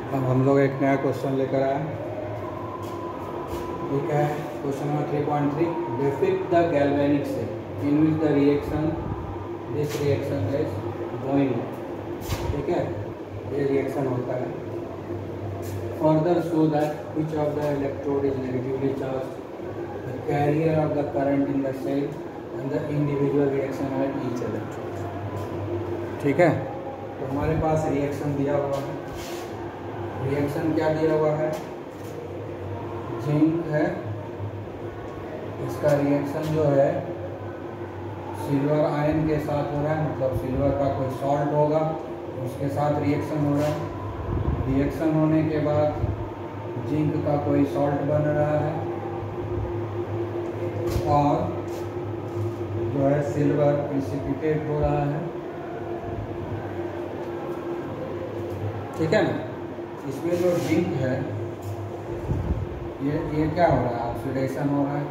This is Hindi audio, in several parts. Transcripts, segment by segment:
अब हम लोग एक नया क्वेश्चन लेकर आए। ठीक है, question number 3.3, depict the galvanic cell in which the reaction this reaction is going. ठीक है, ये रिएक्शन होता है। Further show that which of the electrode is negatively charge, the carrier of the current in the cell and the individual reaction at each electrode. ठीक है, तो हमारे पास रिएक्शन दिया हुआ है। रिएक्शन क्या दिया हुआ है? जिंक है, इसका रिएक्शन जो है सिल्वर आयन के साथ हो रहा है, मतलब सिल्वर का कोई सॉल्ट होगा उसके साथ रिएक्शन हो रहा है। रिएक्शन होने के बाद जिंक का कोई सॉल्ट बन रहा है और जो है सिल्वर प्रिसिपिटेट हो रहा है। ठीक है ना, इसमें जो जिंक है ये क्या हो रहा है? ऑक्सीडेशन हो रहा है।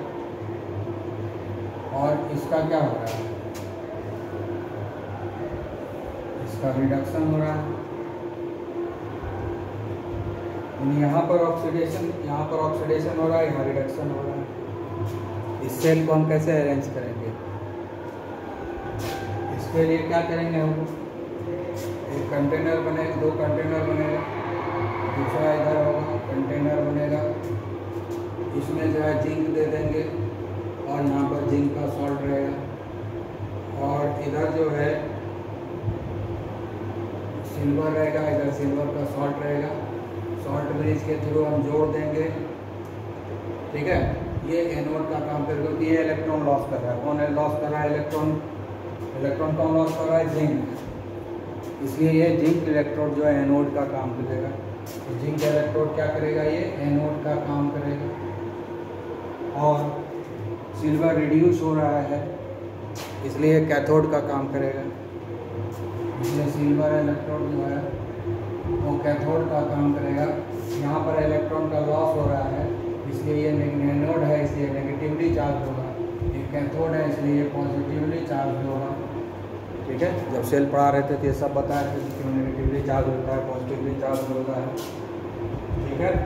और इसका क्या हो रहा है? इसका रिडक्शन हो रहा है। यहाँ पर ऑक्सीडेशन हो रहा है, यहाँ रिडक्शन हो रहा है। इस सेल को हम कैसे अरेंज करेंगे? इसके लिए क्या करेंगे हम? एक कंटेनर बनेगा, दो कंटेनर बनेगा, दूसरा इधर होगा कंटेनर बनेगा, इसमें जो है जिंक दे देंगे और यहाँ पर जिंक का सॉल्ट रहेगा और इधर जो है सिल्वर रहेगा, इधर सिल्वर का सॉल्ट रहेगा। सॉल्ट ब्रिज के थ्रू हम जोड़ देंगे। ठीक है, ये एनोड का काम करेगा क्योंकि ये इलेक्ट्रॉन लॉस कर रहा है। कौन लॉस कर रहा है? इलेक्ट्रॉन कौन लॉस कर रहा है? जिंक। इसलिए ये जिंक इलेक्ट्रोड जो है एनोड का काम करेगा। तो जिंक इलेक्ट्रोड क्या करेगा? ये एनोड का काम करेगा। और सिल्वर रिड्यूस हो रहा है इसलिए कैथोड का काम करेगा। इसलिए सिल्वर इलेक्ट्रोड जो है वो कैथोड का काम करेगा। यहाँ पर इलेक्ट्रॉन का लॉस हो रहा है इसलिए ये एनोड है, इसलिए नेगेटिवली चार्ज होगा। ये कैथोड है इसलिए ये पॉजिटिवली चार्ज होगा। ठीक है, जब सेल पढ़ा रहे थे तो ये सब बताया थे कि क्यों नेगेटिवली चार्ज होता है, पॉजिटिवली चार्ज होता है। ठीक है,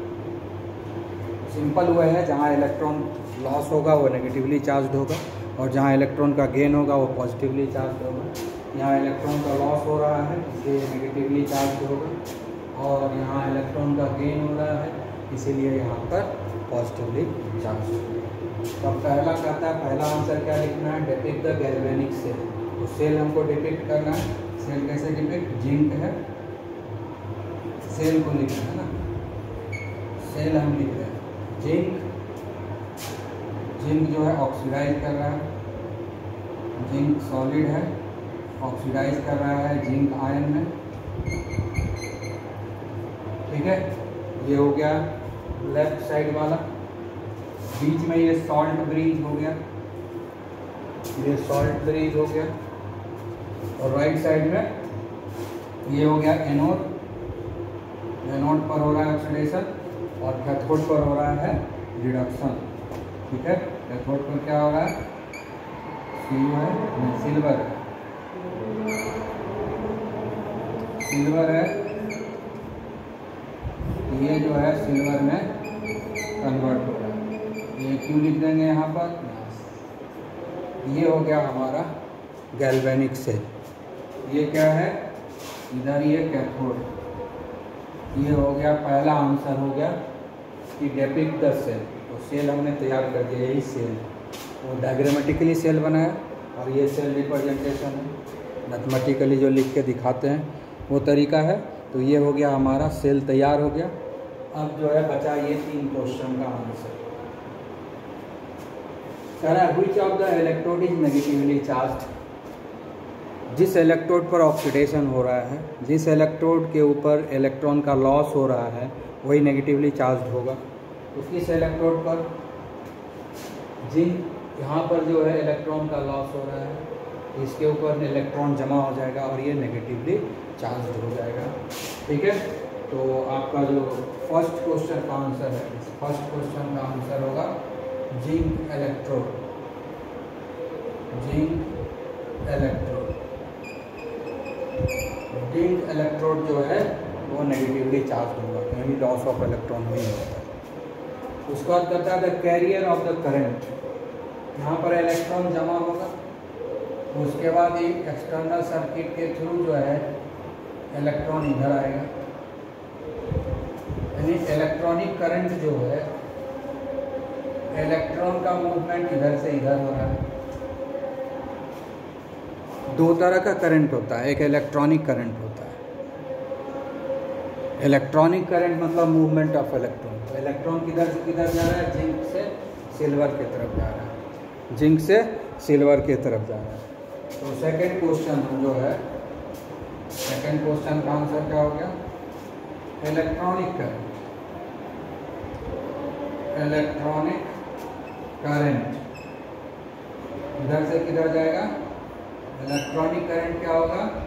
सिंपल हुआ है, जहाँ इलेक्ट्रॉन लॉस होगा वो नेगेटिवली चार्ज होगा और जहाँ इलेक्ट्रॉन का गेन होगा वो पॉजिटिवली चार्ज होगा। यहाँ इलेक्ट्रॉन का लॉस हो रहा है इसलिए नेगेटिवली चार्ज होगा और यहाँ इलेक्ट्रॉन का गेन हो रहा है इसीलिए यहाँ पर पॉजिटिवली चार्ज होगा। तो पहला कहता है, पहला आंसर क्या लिखना है? Depict the galvanic cell. तो सेल हमको डिपिक्ट करना है। सेल कैसे डिपिक्ट? जिंक है, सेल को लिखना है ना, सेल हम लिख रहे हैं। जिंक जो है ऑक्सीडाइज कर रहा है, जिंक सॉलिड है, ऑक्सीडाइज कर रहा है जिंक आयन में। ठीक है, ये हो गया लेफ्ट साइड वाला। बीच में ये सॉल्ट ब्रिज हो गया, ये सॉल्ट ब्रिज हो गया और राइट साइड में ये हो गया एनोड। एनोड पर हो रहा है ऑक्सीडेशन और कैथोड पर हो रहा है रिडक्शन। ठीक है, कैथोड पर क्या हो रहा है? सिल्वर है, ये जो है सिल्वर में कन्वर्ट हो रहा है। ये क्यों लिख देंगे यहाँ पर? ये हो गया हमारा गैल्वेनिक सेल। ये क्या है? इधर ये कैथोड। ये हो गया पहला आंसर हो गया कि डिपिक्ट द सेल। तो सेल हमने तैयार कर दिया, यही सेल वो डायग्रामेटिकली सेल बनाया और ये सेल रिप्रेजेंटेशन है, मैथमेटिकली जो लिख के दिखाते हैं वो तरीका है। तो ये हो गया हमारा सेल तैयार हो गया। अब जो है बचा ये 3 क्वेश्चन का आंसर। कह रहा है which of the electrode is negatively charge. जिस इलेक्ट्रोड पर ऑक्सीडेशन हो रहा है, जिस इलेक्ट्रोड के ऊपर इलेक्ट्रॉन का लॉस हो रहा है वही नेगेटिवली चार्ज होगा। तो किस इलेक्ट्रोड पर? जिंक। यहाँ पर जो है इलेक्ट्रॉन का लॉस हो रहा है, इसके ऊपर इलेक्ट्रॉन जमा हो जाएगा और ये नेगेटिवली चार्ज हो जाएगा। ठीक है, तो आपका जो फर्स्ट क्वेश्चन का आंसर है, फर्स्ट क्वेश्चन का आंसर होगा जिंक इलेक्ट्रोड। जिंक इलेक्ट्रोड जो है वो नेगेटिवली चार्ज होगा, कहीं भी लॉस ऑफ इलेक्ट्रॉन नहीं होता। उसके बाद करता है the carrier of the current, यहाँ पर इलेक्ट्रॉन जमा होगा, उसके बाद एक एक्सटर्नल सर्किट के थ्रू जो है इलेक्ट्रॉन इधर आएगा, यानी इलेक्ट्रॉनिक करंट जो है, इलेक्ट्रॉन का मूवमेंट इधर से इधर हो रहा है। दो तरह का करंट होता है, एक इलेक्ट्रॉनिक करंट होता है। इलेक्ट्रॉनिक करंट मतलब मूवमेंट ऑफ इलेक्ट्रॉन, तो इलेक्ट्रॉन किधर से किधर जा रहा है, जिंक से सिल्वर की तरफ जा रहा है, जिंक से सिल्वर की तरफ जा रहा है। तो सेकंड क्वेश्चन जो है, सेकंड क्वेश्चन का आंसर क्या हो गया, इलेक्ट्रॉनिक करंट। इलेक्ट्रॉनिक करंट इधर से किधर जाएगा, इलेक्ट्रॉनिक करंट क्या होगा,